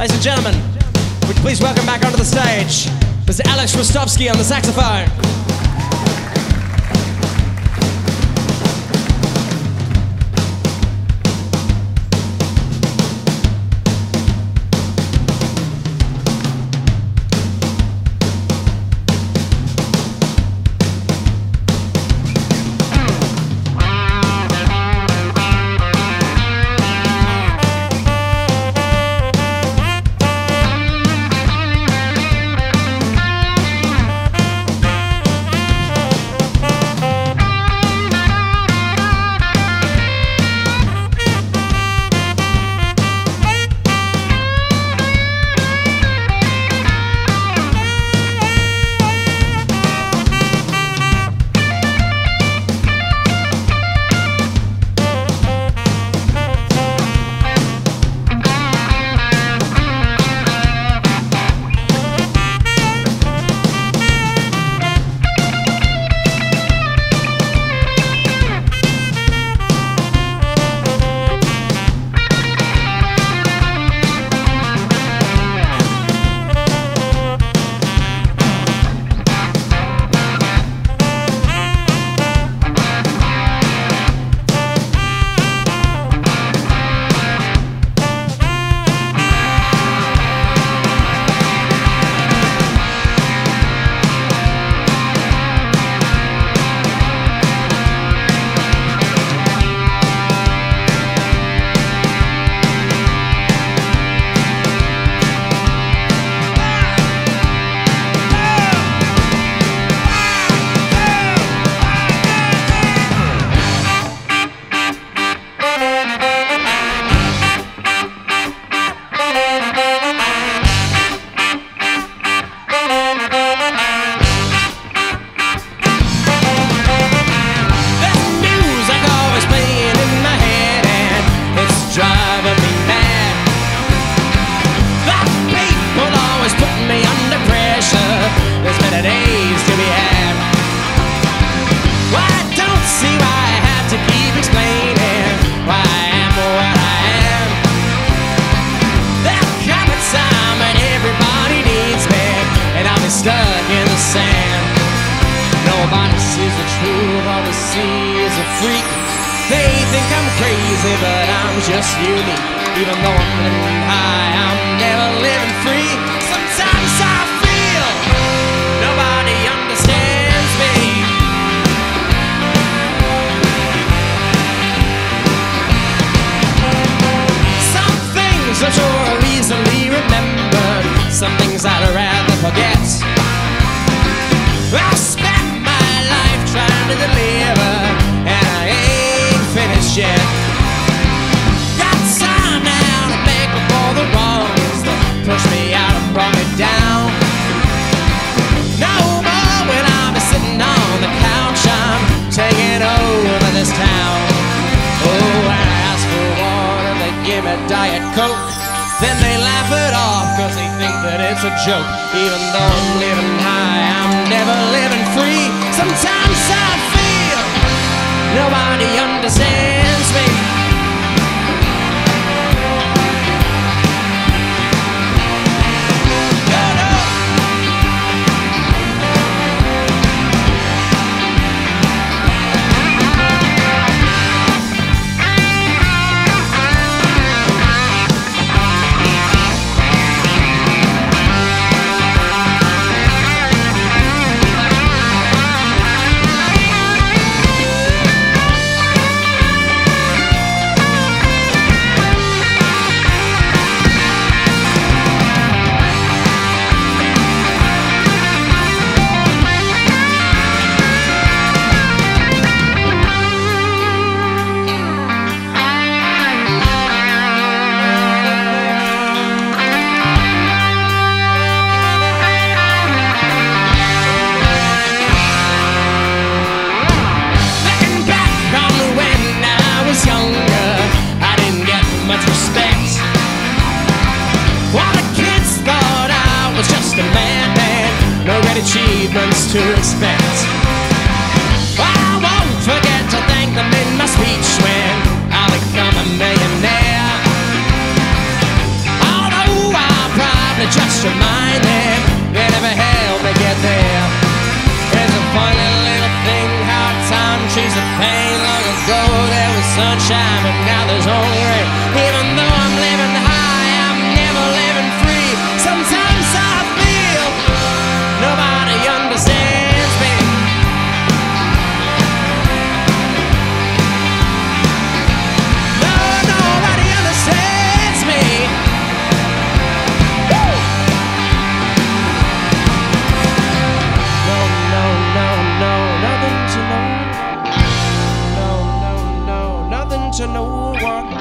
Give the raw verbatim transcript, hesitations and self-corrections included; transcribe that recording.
Ladies and gentlemen, would you please welcome back onto the stage Mister Alex Ristovski on the saxophone. To expect. I won't forget to thank them in my speech when I become a millionaire. Although I sunshine and gathers hungry. Even though I'm living high, I'm never living free. Sometimes I feel nobody understands me. No, nobody understands me. Woo! No, no, no, no, nothing to know. No, no, no, nothing to know what.